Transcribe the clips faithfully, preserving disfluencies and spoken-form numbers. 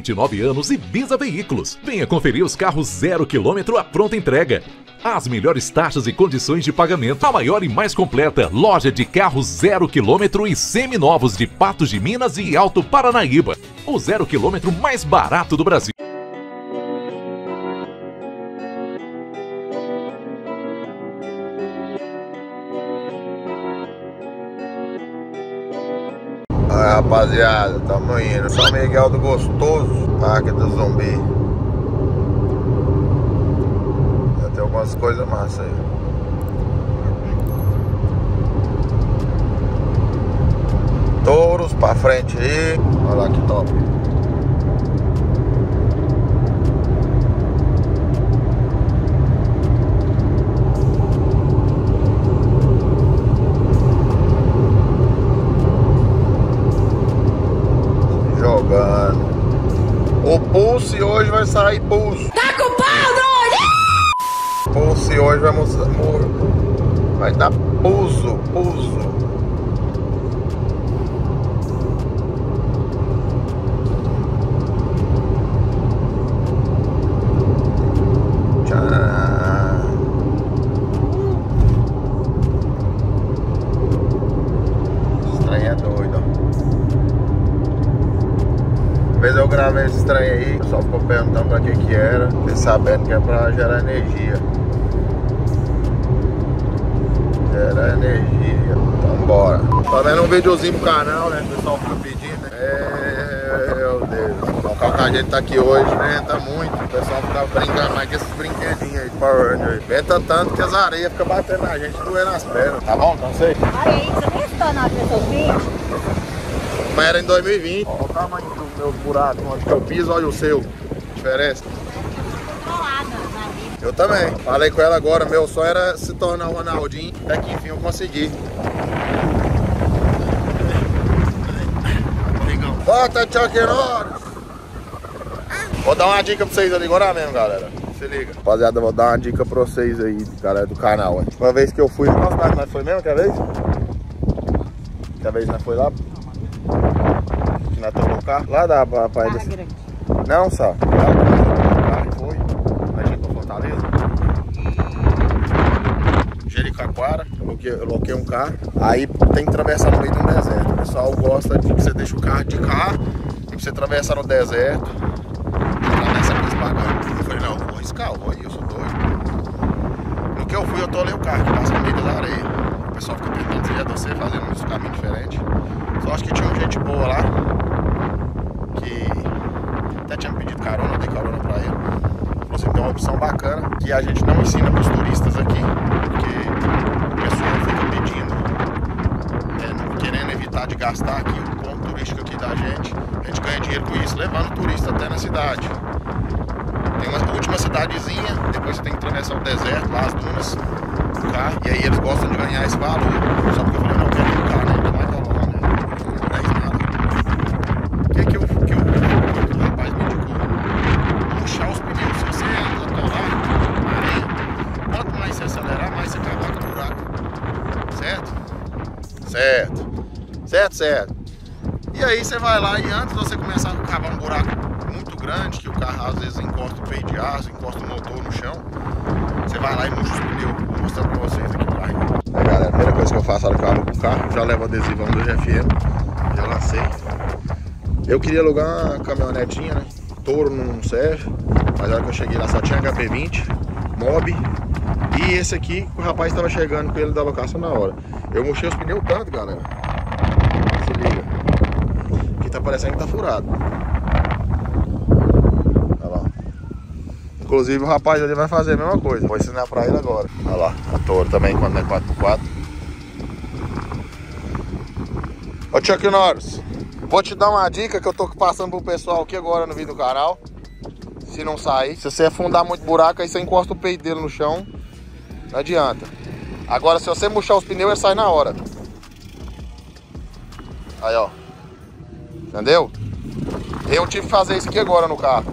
vinte e nove anos e Bisa Veículos. Venha conferir os carros zero quilômetro à pronta entrega. As melhores taxas e condições de pagamento. A maior e mais completa loja de carros zero quilômetro e seminovos de Patos de Minas e Alto Paranaíba. O zero quilômetro mais barato do Brasil. Aí, rapaziada, tamo indo. São Miguel do Gostoso, Parque do Zumbi. Já tem algumas coisas massas aí. Touros pra frente aí. Olha lá que top. Jogando. O Pulse hoje vai sair Pulse. Tá com pau, doido! Pulse hoje vai mostrar. Vai dar Pulso, Pulso. Uma vez eu gravei esse trem aí, o pessoal ficou perguntando pra que que era, fiquei sabendo que é pra gerar energia. Gerar energia, então bora. Tá vendo um videozinho pro canal, né? O pessoal fica pedindo, né? É, meu Deus. O Calcadinho dele tá aqui hoje, venta muito. O pessoal fica brincando mais com esses brinquedinhos aí, Power Ranger. Venta tanto que as areias ficam batendo na gente, doendo nas pernas. Tá bom? Então sei. Olha aí, você nem está na pessoa vídeo. Mas era em dois mil e vinte. Olha o tamanho do meu buraco, onde que eu piso, olha o seu. Diferença. Eu também. Falei com ela agora, meu sonho era se tornar o Ronaldinho. Até que enfim eu consegui. Bota Chuck Norris! Vou dar uma dica pra vocês ali agora mesmo, galera. Se liga. Rapaziada, vou dar uma dica pra vocês aí, galera do canal. Uma vez que eu fui. Nossa, nós foi mesmo? Quer vez? Quer vez nós foi lá? Que nós tocou o carro? Lá da Praia desse... Não, só. Lá o carro foi. A gente pra Fortaleza. Jericoacoara. Eu loquei, eu loquei um carro. Aí tem que atravessar no meio de um deserto. O pessoal gosta de que você deixa o carro de carro e pra você atravessar no deserto. Atravessa com esse bagulho. Eu falei, não, eu vou arriscar, eu vou aí, eu sou doido. No que eu fui, eu tolei o carro que passa no meio das areias. O pessoal fica perguntando se ia descer, fazendo uns caminhos diferentes. Só acho que tinha gente boa lá, que até tinha me pedido carona, eu dei carona pra ele. Falou assim, tem uma opção bacana que a gente não ensina pros turistas aqui, porque o pessoal fica pedindo, é, querendo evitar de gastar aqui o ponto turístico aqui da gente. A gente ganha dinheiro com isso, levando o turista até na cidade. Tem uma última cidadezinha, depois você tem que atravessar o deserto, lá as dunas, o carro, e aí eles gostam de ganhar esse valor. Só porque eu falei, não, eu quero ir no carro, né? Então vai rolar, né? Não dá isso nada. O que que eu, que eu, que o rapaz me indicou? Puxar os pneus. Se você atolar na areia, quanto mais você acelerar, mais você cavaca o buraco. Certo? Certo. Certo, certo. E aí você vai lá e antes de você começar a cavar um buraco muito grande, que o carro às vezes encosta o peito de aço, encosta o motor no chão, você vai lá e murcha os pneus. Vou mostrar pra vocês aqui o carro. Aí galera, a primeira coisa que eu faço na hora que eu alugo o carro, já levo o adesivão do G F M, já lancei. Eu queria alugar uma caminhonetinha, né? Toro não serve, mas na hora que eu cheguei lá só tinha H P vinte, Mob e esse aqui que o rapaz estava chegando com ele da locação na hora. Eu murchei os pneus tanto, galera. Se liga. Aqui tá parecendo que tá furado. Olha lá. Inclusive o rapaz ali vai fazer a mesma coisa. Vou ensinar pra ele agora. Olha lá, a Toro também quando é quatro por quatro. Ô Chuck Norris, vou te dar uma dica que eu tô passando pro pessoal aqui agora no vídeo do canal. Se não sair, se você afundar muito buraco, aí você encosta o peito dele no chão. Não adianta. Agora se você murchar os pneus, ele sai na hora. Aí ó. Entendeu? Eu tive que fazer isso aqui agora no carro.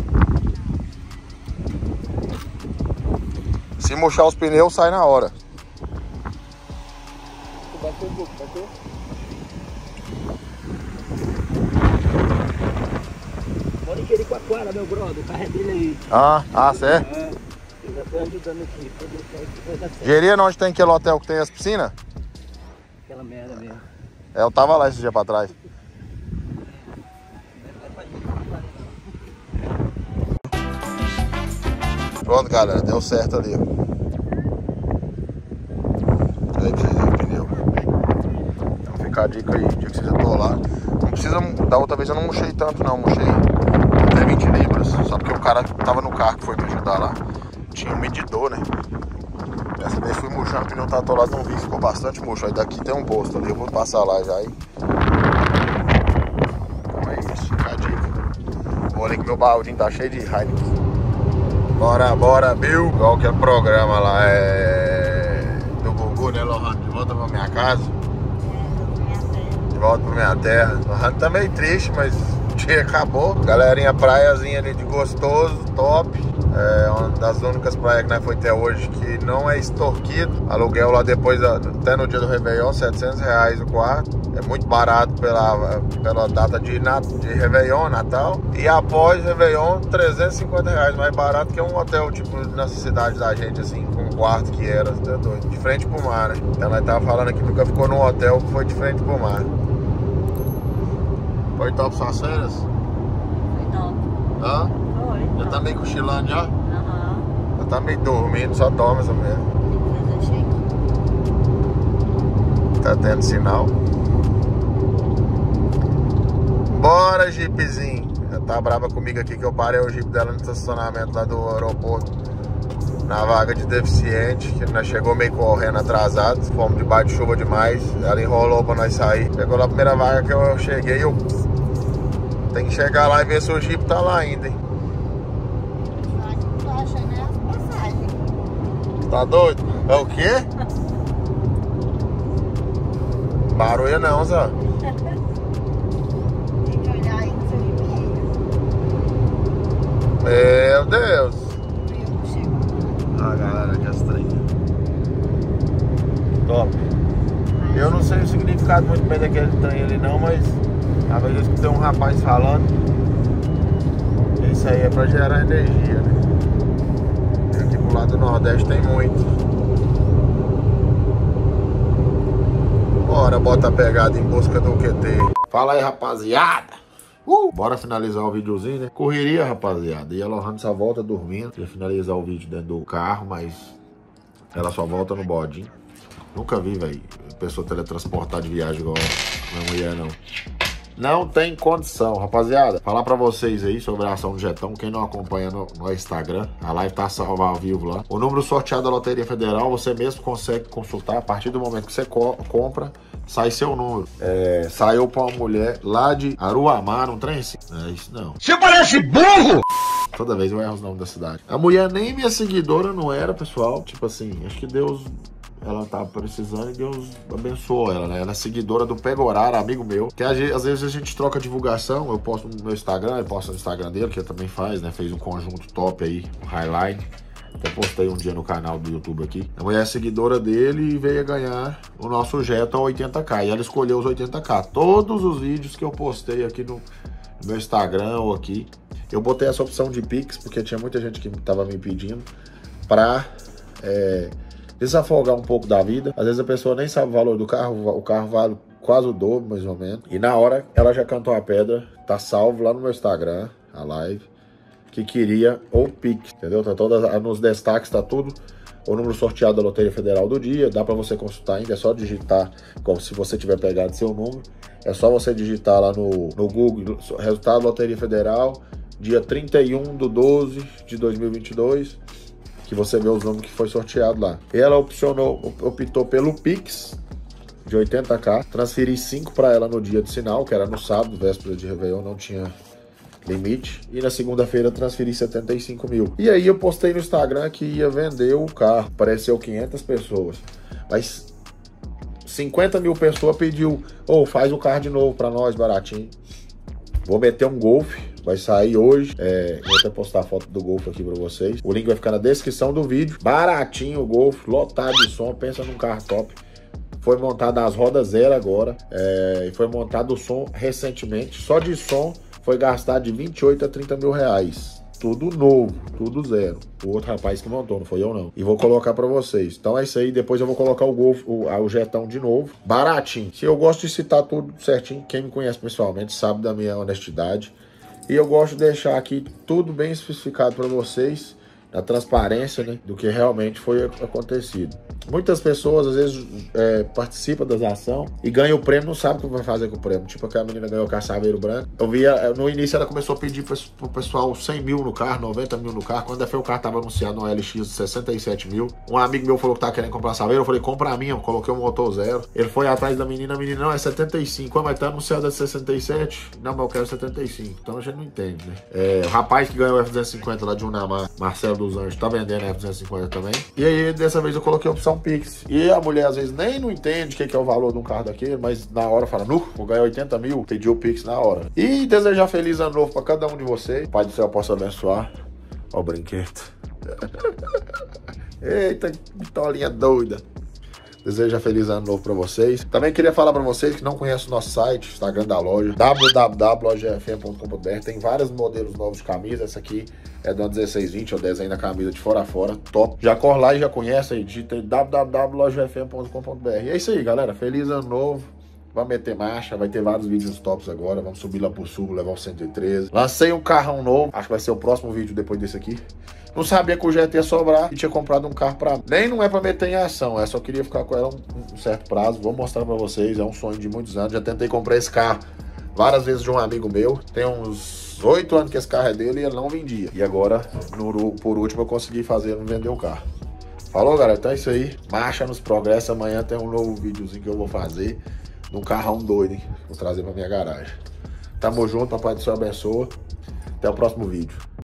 Se murchar os pneus, sai na hora. Pode querer com a Quara, meu brother, o carro é dele aí. Ah, ah, certo? É, eu já tô ajudando aqui, pra deixar aqui, vai dar certo. Gerina, onde tem aquele hotel que tem as piscinas? Aquela merda mesmo. É, eu tava lá esse dia pra trás. Pronto, galera, deu certo ali. Aí pra vocês verem o pneu. Então fica a dica aí, o dia que vocês atolar. Não precisa, da outra vez eu não murchei tanto não, murchei até vinte libras. Só porque o cara que tava no carro que foi me ajudar lá tinha um medidor, né? Dessa vez fui murchando, o pneu tá atolado, não vi, ficou bastante murcho. Aí daqui tem um posto ali, eu vou passar lá já aí. Então é isso, fica a dica. Olha que meu baldinho tá cheio de Heineken. Bora, bora, Bill. Igual aquele programa lá é... do Gugu, né, Lohane? De volta pra minha casa. De volta pra minha terra. Lohane tá meio triste, mas o dia acabou. Galerinha, praiazinha ali de gostoso, top. É uma das únicas praias que nós foi até hoje que não é extorquido. Aluguel lá depois, até no dia do Réveillon, setecentos reais o quarto. É muito barato pela, pela data de, de Réveillon, Natal. E após Réveillon, trezentos e cinquenta reais, mais barato que um hotel, tipo, nessa cidade da gente, assim, com um quarto que era, tá doido, de frente pro mar, né? Então nós tava falando aqui, nunca ficou num hotel que foi de frente pro mar. Foi top suas férias? Foi top. Hã? Foi. Já tá meio cochilando já? Aham. Já tá meio dormindo, só dorme essa mesmo. Depois eu chego. Tá tendo sinal. Bora, Jeepzinho. Ela tá brava comigo aqui que eu parei o Jeep dela no estacionamento lá do aeroporto. Na vaga de deficiente, que nós chegou meio correndo atrasado. Fomos debaixo de chuva demais. Ela enrolou pra nós sair. Chegou lá a primeira vaga que eu cheguei, eu... Tem que chegar lá e ver se o Jeep tá lá ainda, hein? Tô achando é as passagens. Tá doido? É o quê? Barulho não, Zé. Tem que olhar aí no seu e-mail. Meu Deus. Eu chego. Ah, galera, que estranho. Top. Eu não sei o significado muito bem daquele trem ali não, mas a vez eu escutei um rapaz falando. Isso aí é pra gerar energia, né? E aqui pro lado do Nordeste tem muito. Bora, bota a pegada em busca do Q T. Fala aí, rapaziada. Uh, bora finalizar o videozinho, né? Correria, rapaziada. E a Lohane só volta dormindo. Ia finalizar o vídeo dentro do carro, mas ela só volta no bodinho. Nunca vi, velho, pessoa teletransportar de viagem igual a minha mulher, não. Não tem condição, rapaziada. Falar pra vocês aí sobre a ação do Jetão. Quem não acompanha no, no Instagram, a live tá salva ao vivo lá. O número sorteado da Loteria Federal, você mesmo consegue consultar. A partir do momento que você co compra, sai seu número. É, saiu pra uma mulher lá de Aruamá, não trem assim? É isso não. Você parece burro! Toda vez eu erro os nomes da cidade. A mulher nem minha seguidora não era, pessoal. Tipo assim, acho que Deus... Ela tava precisando e Deus abençoou ela, né? Ela é seguidora do Pegorara, amigo meu. Que às vezes a gente troca divulgação. Eu posto no meu Instagram, ele posta no Instagram dele, que ele também faz, né? Fez um conjunto top aí, um highline. Até postei um dia no canal do YouTube aqui. A mulher é seguidora dele e veio a ganhar o nosso Jetta oitenta K. E ela escolheu os oitenta K. Todos os vídeos que eu postei aqui no, no meu Instagram ou aqui, eu botei essa opção de Pix, porque tinha muita gente que tava me pedindo pra... É, desafogar um pouco da vida. Às vezes a pessoa nem sabe o valor do carro, o carro vale quase o dobro, mais ou menos. E na hora, ela já cantou a pedra, tá salvo lá no meu Instagram, a live, que queria o Pix, entendeu? Tá todas, nos destaques tá tudo, o número sorteado da Loteria Federal do dia, dá pra você consultar ainda, é só digitar, como se você tiver pegado seu número, é só você digitar lá no, no Google, resultado Loteria Federal, dia trinta e um de doze de dois mil e vinte e dois, que você vê os números que foi sorteado lá. Ela opcionou, optou pelo Pix de oitenta K, transferi cinco para ela no dia de sinal, que era no sábado, véspera de Réveillon, não tinha limite, e na segunda-feira transferi setenta e cinco mil. E aí eu postei no Instagram que ia vender o carro, apareceu quinhentas pessoas, mas cinquenta mil pessoas pediu, ou oh, faz o carro de novo para nós, baratinho. Vou meter um Golf, vai sair hoje, é, vou até postar a foto do Golf aqui pra vocês. O link vai ficar na descrição do vídeo. Baratinho o Golf, lotado de som, pensa num carro top. Foi montada as rodas zero agora. É, e foi montado o som recentemente. Só de som foi gastado de vinte e oito a trinta mil reais. Tudo novo, tudo zero. O outro rapaz que montou, não foi eu não. E vou colocar pra vocês. Então é isso aí, depois eu vou colocar o Golf, o, o Jetão de novo. Baratinho. Se eu gosto de citar tudo certinho, quem me conhece pessoalmente sabe da minha honestidade. E eu gosto de deixar aqui tudo bem especificado pra vocês, na transparência, né, do que realmente foi acontecido. Muitas pessoas, às vezes, é, participam das ações e ganham o prêmio, não sabem o que vai fazer com o prêmio. Tipo, aquela menina ganhou o carro Saveiro Branco. Eu via, no início ela começou a pedir pro pessoal cem mil no carro, noventa mil no carro. Quando foi o carro tava anunciado no L X de sessenta e sete mil. Um amigo meu falou que tava querendo comprar Saveiro. Eu falei, compra a minha, eu coloquei o motor zero. Ele foi atrás da menina, a menina, não, é setenta e cinco. Ah, mas tá anunciado a sessenta e sete? Não, mas eu quero setenta e cinco. Então a gente não entende, né? É, o rapaz que ganhou o F duzentos e cinquenta lá de Unamar, Marcelo dos Anjos, tá vendendo F duzentos e cinquenta também. E aí, dessa vez eu coloquei a opção Pix. E a mulher às vezes nem não entende o que, que é o valor de um carro daquele, mas na hora fala, nu, vou ganhar oitenta mil, pediu o Pix na hora. E desejar feliz ano novo pra cada um de vocês. O Pai do Céu possa abençoar. Ó o brinquedo. Eita, que tolinha doida. Deseja feliz ano novo pra vocês. Também queria falar pra vocês que não conhecem o nosso site, Instagram da loja, w w w ponto loja f m ponto com ponto b r. Tem vários modelos novos de camisa. Essa aqui é da dezesseis vinte, é o desenho da camisa de fora a fora, top. Já corre lá e já conhece aí, digita w w w ponto loja f m ponto com ponto b r. E é isso aí, galera. Feliz ano novo. Vamos meter marcha, vai ter vários vídeos tops agora. Vamos subir lá pro sul, levar o cento e treze. Lancei um carrão novo, acho que vai ser o próximo vídeo depois desse aqui. Não sabia que o Jet ia sobrar e tinha comprado um carro pra... Nem não é pra meter em ação, é só queria ficar com ela um, um certo prazo. Vou mostrar pra vocês, é um sonho de muitos anos. Já tentei comprar esse carro várias vezes de um amigo meu. Tem uns oito anos que esse carro é dele e ele não vendia. E agora, no, por último, eu consegui fazer ele vender o carro. Falou, galera? Então é isso aí. Marcha nos progressos. Amanhã tem um novo videozinho que eu vou fazer de um carrão doido, hein? Vou trazer pra minha garagem. Tamo junto, papai do céu abençoa. Até o próximo vídeo.